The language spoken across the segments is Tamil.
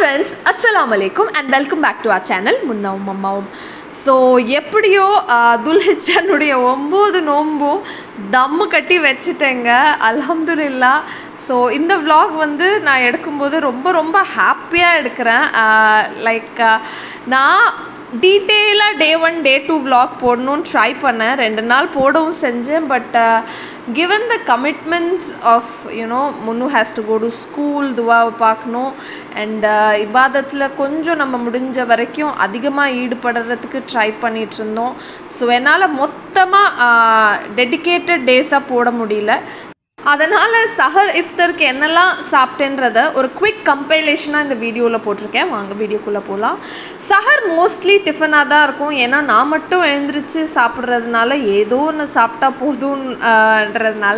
friends, assalamu alaikum and welcome back to our channel Munnavum Ammavum. So எப்படியோ Dhul Hijjah உடைய 9 நோம்பும் தம்மு கட்டி வெச்சிட்டேங்க அல்ஹம்துலில்லாஹ். ஸோ இந்த vlog வந்து நான் எடுக்கும்போது ரொம்ப ஹாப்பியா எடுக்கிறேன். லைக் நான் டீட்டெயிலாக டே 1 டே 2 vlog போடணும்னு ட்ரை பண்ணேன். 2 நாள் போடவும் செஞ்சேன். But given the commitments of Munnu has to go to school, துவாவை பார்க்கணும் அண்ட் இபாதத்தில் கொஞ்சம் நம்ம முடிஞ்ச வரைக்கும் அதிகமாக ஈடுபடுறதுக்கு ட்ரை பண்ணிகிட்டு இருந்தோம். ஸோ என்னால் மொத்தமாக டெடிக்கேட்டட் டேஸாக போட முடியல. அதனால் சஹர் இஃப்தருக்கு என்னெல்லாம் சாப்பிட்டேன்றத ஒரு குவிக் கம்பைலேஷனாக இந்த வீடியோவில் போட்டிருக்கேன். வாங்க வீடியோக்குள்ளே போகலாம். சஹர் மோஸ்ட்லி டிஃபனாக தான் இருக்கும். ஏன்னா நான் மட்டும் எழுந்திரிச்சு சாப்பிட்றதுனால ஏதோ ஒன்று சாப்பிட்டா போதும்ன்றதுனால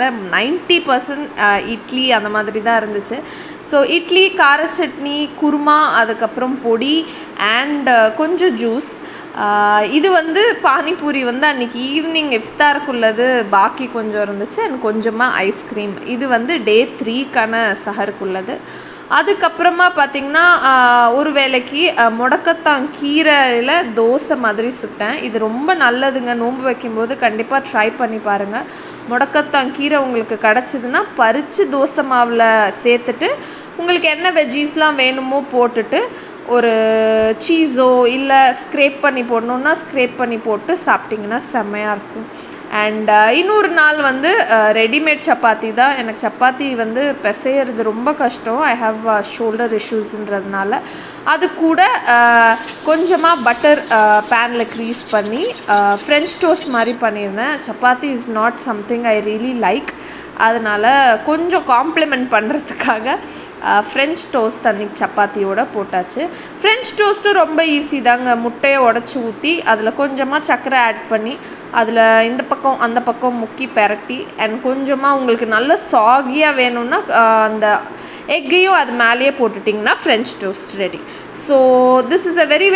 90% இட்லி அந்த மாதிரி தான் இருந்துச்சு. ஸோ இட்லி, கார சட்னி, குருமா, அதுக்கப்புறம் பொடி அண்ட் கொஞ்சம் ஜூஸ். இது வந்து பானிபூரி வந்து அன்றைக்கி ஈவினிங் இஃப்தாருக்குள்ளது பாக்கி கொஞ்சம் இருந்துச்சு அண்ட் கொஞ்சமாக ஐஸ்கிரீம். இது வந்து டே 3க்கான சஹருக்குள்ளது. அதுக்கப்புறமா பார்த்திங்கன்னா ஒரு வேளைக்கு முடக்கத்தான் கீரையில் தோசை மாதிரி சுட்டேன். இது ரொம்ப நல்லதுங்க. நோன்பு வைக்கும்போது கண்டிப்பாக ட்ரை பண்ணி பாருங்கள். முடக்கத்தான் கீரை உங்களுக்கு கிடச்சிதுன்னா பறித்து தோசை மாவில் சேர்த்துட்டு உங்களுக்கு என்ன வெஜ்ஜீஸ்லாம் வேணுமோ போட்டுட்டு ஒரு சீஸோ இல்லை ஸ்க்ரேப் பண்ணி போடணுன்னா ஸ்க்ரேப் பண்ணி போட்டு சாப்பிட்டிங்கன்னா செம்மையாக இருக்கும். அண்ட் இன்னொரு நாள் வந்து ரெடிமேட் சப்பாத்தி தான். எனக்கு சப்பாத்தி வந்து பிசையிறது ரொம்ப கஷ்டம். ஐ ஹாவ் ஷோல்டர் இஷ்யூஸ்ன்றதுனால அது கூட கொஞ்சமாக பட்டர் பேனில் க்ரீஸ் பண்ணி ஃப்ரெஞ்ச் டோஸ்ட் மாதிரி பண்ணியிருந்தேன். Chapati is not something I really like. அதனால் கொஞ்சம் காம்ப்ளிமெண்ட் பண்ணுறதுக்காக ஃப்ரெஞ்ச் டோஸ்ட் அன்றைக்கி சப்பாத்தியோடு போட்டாச்சு. ஃப்ரெஞ்ச் டோஸ்ட்டும் ரொம்ப ஈஸி தாங்க. முட்டையை உடச்சி ஊற்றி அதில் கொஞ்சமாக சர்க்கரை ஆட் பண்ணி அதில் இந்த பக்கம் அந்த பக்கம் முக்கி பெரட்டி அண்ட் கொஞ்சமாக உங்களுக்கு நல்ல சாகியாக வேணும்னா அந்த எக்கையும் அது மேலேயே போட்டுட்டிங்கன்னா French toast ready. So this is a very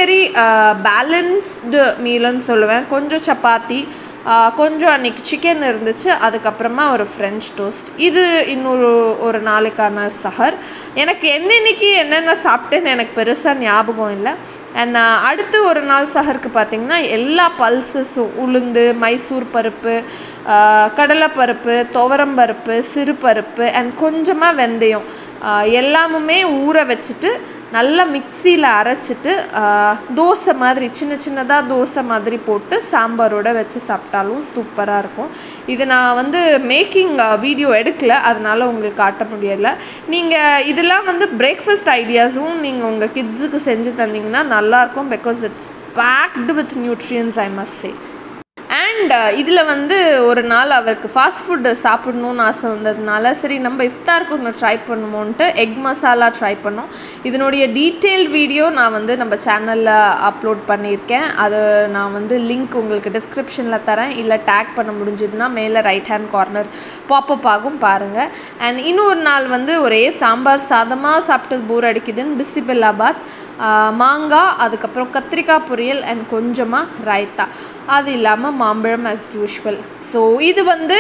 balanced மீல்னு சொல்லுவேன். கொஞ்சம் சப்பாத்தி, கொஞ்சம் அன்றைக்கி சிக்கன் இருந்துச்சு, அதுக்கப்புறமா ஒரு ஃப்ரெஞ்ச் டோஸ்ட். இது ஒரு நாளைக்கான சஹர். எனக்கு என்னென்னைக்கு என்னென்ன சாப்பிட்டேன்னு எனக்கு பெருசாக ஞாபகம் இல்லை. அண்ட் அடுத்து ஒரு நாள் சஹருக்கு பார்த்திங்கன்னா எல்லா பல்சஸும் உளுந்து, மைசூர் பருப்பு, கடலைப்பருப்பு, துவரம்பருப்பு, சிறுபருப்பு அண்ட் கொஞ்சமாக வெந்தயம் எல்லாமுமே ஊற வச்சுட்டு நல்லா மிக்சியில் அரைச்சிட்டு தோசை மாதிரி சின்னதாக தோசை மாதிரி போட்டு சாம்பாரோடு வச்சு சாப்பிட்டாலும் சூப்பராக இருக்கும். இது நான் வந்து மேக்கிங் வீடியோ எடுக்கலை, அதனால் உங்களுக்கு காட்ட முடியலை. நீங்கள் இதெல்லாம் வந்து பிரேக்ஃபாஸ்ட் ஐடியாஸும் நீங்கள் உங்கள் கிட்ஸுக்கு செஞ்சு தந்தீங்கன்னா நல்லாயிருக்கும். Because it's packed with nutrients I must say. And இதில் வந்து ஒரு நாள் அவருக்கு ஃபாஸ்ட் ஃபுட்டு சாப்பிடணுன்னு ஆசை வந்ததுனால சரி நம்ம இஃப்தாருக்கு ஒன்று ட்ரை பண்ணுமோன்ட்டு எக் மசாலா ட்ரை பண்ணோம். இதனுடைய டீட்டெயில் வீடியோ நான் வந்து நம்ம சேனலில் அப்லோட் பண்ணியிருக்கேன். அது நான் வந்து லிங்க் உங்களுக்கு டிஸ்கிரிப்ஷனில் தரேன். இல்லை டேக் பண்ண முடிஞ்சதுன்னா மேலே ரைட் ஹேண்ட் கார்னர் பாப்பப் ஆகும் பாருங்கள். அண்ட் இன்னொரு நாள் வந்து ஒரே சாம்பார் சாதமாக சாப்பிட்டது போர் அடிக்குதுன்னு பிசிபெல்லாபாத், மாங்காய், அதுக்கப்புறம் கத்திரிக்காய் பொரியல் அண்ட் கொஞ்சமாக ரைத்தா, அது இல்லாமல் மாம்பழம் ஆஸ் யூஷுவல். ஸோ இது வந்து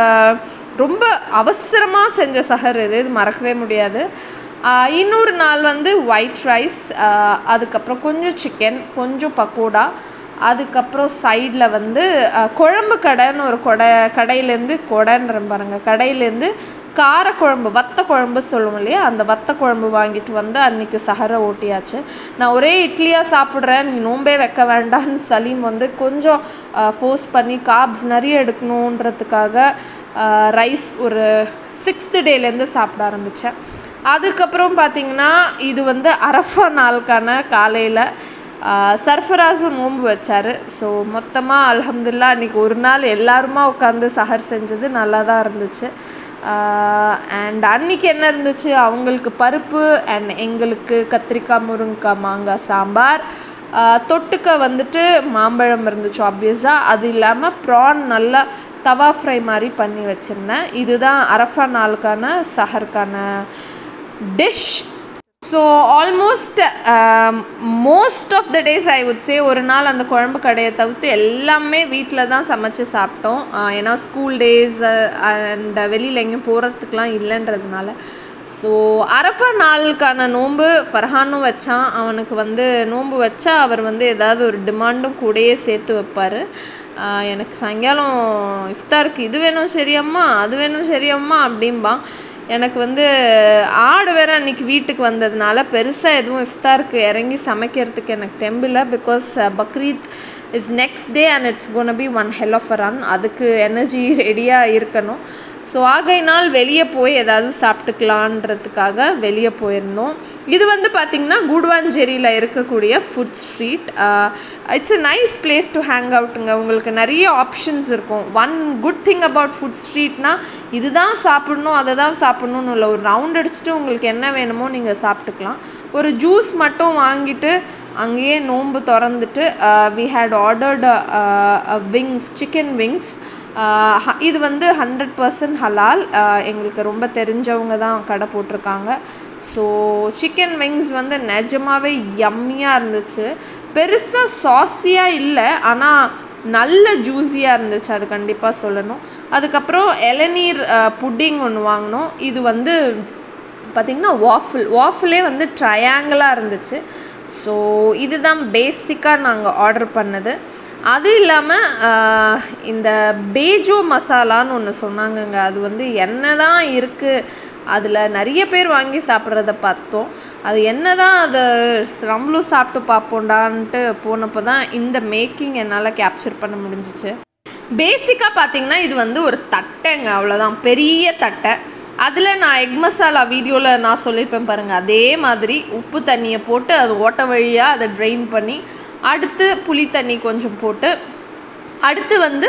ரொம்ப அவசரமாக செஞ்ச சஹர். இது மறக்கவே முடியாது. இன்னொரு நாள் வந்து ஒயிட் ரைஸ், அதுக்கப்புறம் கொஞ்சம் சிக்கன், கொஞ்சம் பக்கோடா, அதுக்கப்புறம் சைடில் வந்து குழம்பு கடைன்னு ஒரு கடையிலேருந்து கடையிலேருந்து காரக்குழம்பு, வத்த குழம்பு சொல்லுவோம் இல்லையா, அந்த வத்த குழம்பு வாங்கிட்டு வந்து அன்றைக்கி சஹரை ஓட்டியாச்சு. நான் ஒரே இட்லியாக சாப்பிட்றேன், நீ நோம்பே வைக்க வேண்டான்னு சலீம் வந்து கொஞ்சம் ஃபோர்ஸ் பண்ணி கார்ப்ஸ் நிறைய எடுக்கணுன்றதுக்காக ரைஸ் ஒரு 6th டேலேருந்து சாப்பிட ஆரம்பித்தேன். அதுக்கப்புறம் பார்த்திங்கன்னா இது வந்து அரஃபா நாளுக்கான காலையில் சர்ஃபராஸும் நோன்பு வச்சார். ஸோ மொத்தமாக அல்ஹம்துலில்லாஹ் அன்றைக்கி ஒரு நாள் எல்லாருமா உட்காந்து சஹர் செஞ்சது நல்லா தான் இருந்துச்சு. அண்ட் அன்றைக்கி என்ன இருந்துச்சு, அவங்களுக்கு பருப்பு அண்ட் எங்களுக்கு கத்திரிக்காய், முருங்கைக்காய், மாங்காய் சாம்பார், தொட்டுக்க வந்துட்டு மாம்பழம் இருந்துச்சு ஆப்வியஸாக. அது இல்லாமல் ப்ரான் நல்லா தவா ஃப்ரை மாதிரி பண்ணி வச்சுருந்தேன். இதுதான் அரஃபா நாளுக்கான சஹருக்கான dish. So almost most of the days I would say ஒரு நாள் அந்த குழம்பு கடையை தவிர்த்து எல்லாமே வீட்டில் தான் சமைச்சு சாப்பிட்டோம். ஏன்னா ஸ்கூல் டேஸ் அண்ட் வெளியில் எங்கேயும் போகிறதுக்கெலாம் இல்லைன்றதுனால. ஸோ அரஃபா நாளுக்கான நோன்பு ஃபர்ஹானும் வச்சான். அவனுக்கு வந்து நோன்பு வச்சா அவர் வந்து ஏதாவது ஒரு டிமாண்டும் கூடயே சேர்த்து வைப்பார். எனக்கு சாயங்காலம் இஃப்தாருக்கு இது வேணும் சரியம்மா, அது வேணும் சரியம்மா அப்படிம்பான். எனக்கு வந்து ஆடு வேறு அன்றைக்கி வீட்டுக்கு வந்ததுனால பெருசாக எதுவும் இஃப்தாருக்கு இறங்கி சமைக்கிறதுக்கு எனக்கு தெம்பில்லை. Because Bakrid is next day and it's gonna be one hell of a run. அதுக்கு எனர்ஜி ரெடியாக இருக்கணும். ஸோ ஆகையினால் வெளியே போய் ஏதாவது சாப்பிட்டுக்கலான்றதுக்காக வெளியே போயிருந்தோம். இது வந்து பார்த்திங்கன்னா கூடுவாஞ்சேரியில் இருக்கக்கூடிய food street. It's a nice place to hang அவுட்டுங்க. உங்களுக்கு நிறைய ஆப்ஷன்ஸ் இருக்கும். One good thing about food ஸ்ட்ரீட்னால் இதுதான் சாப்பிட்ணும் அதை தான் சாப்பிட்ணுன்னு இல்லை. ஒரு ரவுண்ட் அடிச்சுட்டு உங்களுக்கு என்ன வேணுமோ நீங்கள் சாப்பிட்டுக்கலாம். ஒரு ஜூஸ் மட்டும் வாங்கிட்டு அங்கேயே நோன்பு திறந்துட்டு we had ordered wings, chicken wings. இது வந்து 100% ஹலால். எங்களுக்கு ரொம்ப தெரிஞ்சவங்க தான் கடை போட்டிருக்காங்க. ஸோ சிக்கன் விங்ஸ் வந்து நிஜமாகவே யம்மியாக இருந்துச்சு. பெருசாக சாஸியாக இல்லை, ஆனால் நல்ல ஜூஸியாக இருந்துச்சு, அது கண்டிப்பாக சொல்லணும். அதுக்கப்புறம் இளநீர் புட்டிங் ஒன்று வாங்கினோம். இது வந்து பார்த்திங்கன்னா வாஃபிலே வந்து ட்ரையாங்கிளாக இருந்துச்சு. ஸோ இதுதான் பேசிக்காக நாங்கள் ஆர்டர் பண்ணது. அது இல்லாமல் இந்த பேஜோ மசாலான்னு ஒன்று சொன்னாங்கங்க. அது வந்து என்ன தான் இருக்குது, அதில் நிறைய பேர் வாங்கி சாப்பிட்றத பார்த்தோம். அது என்ன தான் அதை நம்மளும் சாப்பிட்டு பார்ப்போண்டான்ட்டு போனப்போ தான் இந்த மேக்கிங் என்னால் கேப்சர் பண்ண முடிஞ்சிச்சு. பேசிக்காக பார்த்திங்கன்னா இது வந்து ஒரு தட்டைங்க, அவ்வளோதான், பெரிய தட்டை. அதில் நான் எக் மசாலா வீடியோவில் நான் சொல்லியிருப்பேன் பாருங்கள், அதே மாதிரி உப்பு தண்ணியை போட்டு அது ஓட்ட வழியாக அதை ட்ரெயின் பண்ணி அடுத்து புளி தண்ணி கொஞ்சம் போட்டு அடுத்து வந்து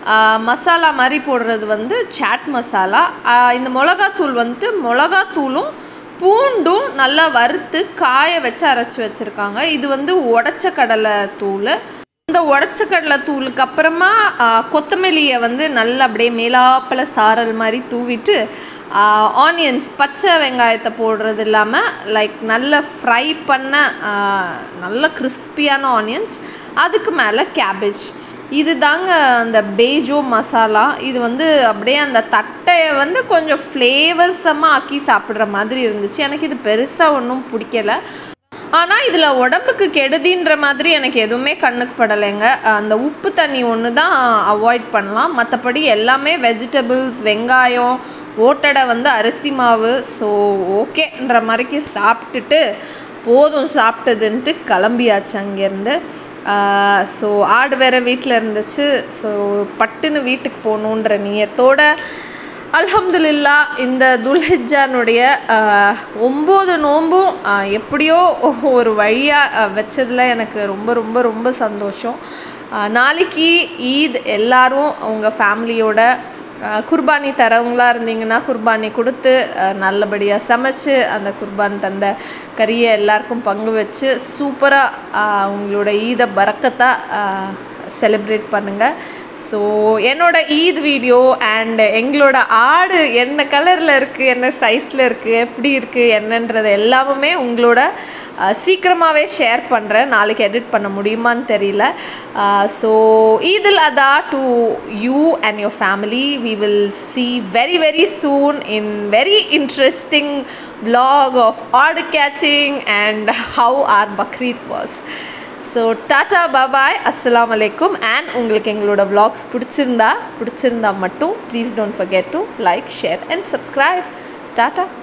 மசாலா மாதிரி போடுறது வந்து சாட் மசாலா. இந்த மிளகாத்தூள் வந்துட்டு மிளகாத்தூளும் பூண்டும் நல்லா வறுத்து காய வச்சு அரைச்சி வச்சுருக்காங்க. இது வந்து உடச்ச கடலை தூள். இந்த உடச்ச கடலை தூளுக்கு அப்புறமா கொத்தமல்லியை வந்து நல்லா அப்படியே மேலாப்பில் சாரல் மாதிரி தூவிட்டு ஆனியன்ஸ், பச்சை வெங்காயத்தை போடுறது இல்லாமல் லைக் நல்ல ஃப்ரை பண்ண நல்ல கிறிஸ்பியான ஆனியன்ஸ், அதுக்கு மேலே கேபேஜ். இது தாங்க அந்த பேஜோ மசாலா. இது வந்து அப்படியே அந்த தட்டையை வந்து கொஞ்சம் ஃப்ளேவர்ஸமாக ஆக்கி சாப்பிட்ற மாதிரி இருந்துச்சு. எனக்கு இது பெருசாக ஒன்றும் பிடிக்கலை. ஆனால் இதில் உடம்புக்கு கெடுதின்ற மாதிரி எனக்கு எதுவுமே கண்ணுக்கு படலைங்க. அந்த உப்பு தண்ணி ஒன்று தான் அவாய்ட் பண்ணலாம். மற்றபடி எல்லாமே வெஜிடபிள்ஸ், வெங்காயம், ஓட்டடை வந்து அரிசி மாவு. ஸோ ஓகேன்ற மாதிரிக்கு சாப்பிட்டுட்டு போதும் சாப்பிட்டதுன்ட்டு கிளம்பியாச்சு அங்கேருந்து. ஸோ ஆடு வேறு வீட்டில் இருந்துச்சு. ஸோ பட்டுன்னு வீட்டுக்கு போகணுன்ற நியத்தோடு அல்ஹம்துலில்லா இந்த துல்ஹிஜ்ஜானுடைய 9 நோன்பும் எப்படியோ ஒரு வழியாக வச்சதில் எனக்கு ரொம்ப ரொம்ப ரொம்ப சந்தோஷம். நாளைக்கு ஈத். எல்லோரும் உங்கள் ஃபேமிலியோட குர்பானி தரவங்களாக இருந்தீங்கன்னா குர்பானி கொடுத்து நல்லபடியாக சமைச்சு அந்த குர்பான் தந்த கறியை எல்லாருக்கும் பங்கு வச்சு சூப்பராக உங்களோட ஈதை பரக்கத்தாக செலிப்ரேட் பண்ணுங்கள். ஸோ என்னோட ஈத் வீடியோ அண்ட் எங்களோட ஆடு என்ன கலரில் இருக்குது, என்ன சைஸில் இருக்குது, எப்படி இருக்குது என்னன்றது எல்லாமே உங்களோட சீக்கிரமாகவே ஷேர் பண்ணுறேன். நாளைக்கு எடிட் பண்ண முடியுமான்னு தெரியல. So Eid ul Adha to you and your family. We will see very very soon in very interesting vlog of order catching and how our Bakrid was. So tata bye bye, அஸ்ஸலாமு அலைக்கும். அண்ட் உங்களுக்கு எங்களோட vlogs பிடிச்சிருந்தா மட்டும் please don't forget to like, share and subscribe. Tata.